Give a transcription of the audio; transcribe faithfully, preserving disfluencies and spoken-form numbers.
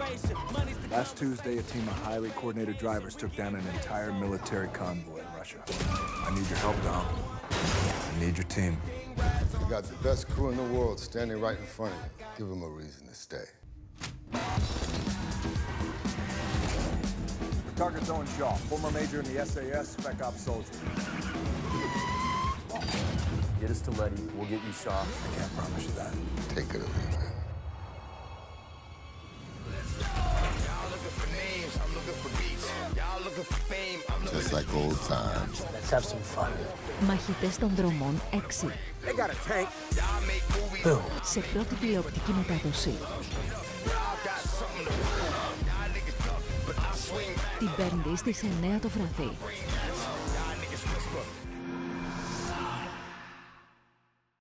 Last Tuesday, a team of highly coordinated drivers took down an entire military convoy in Russia. I need your help, Dom. I need your team. You got the best crew in the world standing right in front of you. Give them a reason to stay. Target's Owen Shaw, former major in the S A S, Spec Ops soldier. Get us to Letty, we'll get you Shaw. I can't promise you that. Take it or leave it. Just like old times. Let's have some fun. Μαχητές των δρομών έξι. Σε πρώτη τηλεοπτική μετάδοση. Την Πέμπτη στις εννιά το βράδυ.